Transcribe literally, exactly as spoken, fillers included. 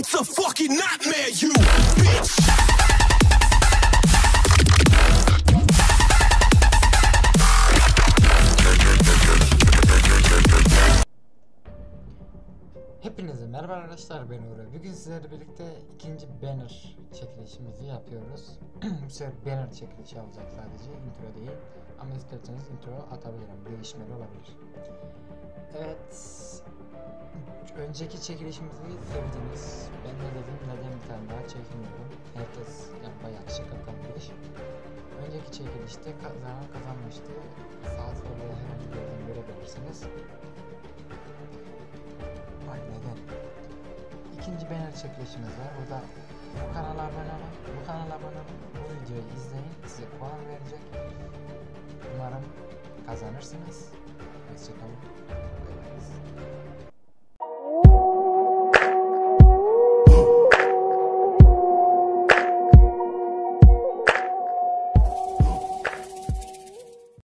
It's a fucking nightmare, you bitch. Hepinize merhaba arkadaşlar, ben Uğur. Bugün sizlerle birlikte ikinci banner çekilişimizi yapıyoruz. Bu sefer banner çekilişi olacak sadece, intro değil. Ama isterseniz intro atabilirim, değişmeli olabilir. Evet, önceki çekilişimizi sevdiniz. Ben de dedim neden bir tane daha çekmiyorum. Herkes yani bayağı şaka kalmış. Önceki çekilişte kazanan kazanmıştı. Saat soruya herhangi bir yerden görebilirsiniz. Bak neden? İkinci banner çekilişimiz var. Burada bu kanala abone olun. Bu kanala abone olun. Bu videoyu izleyin. Size puan verecek. Umarım kazanırsınız. Hoşçakalın.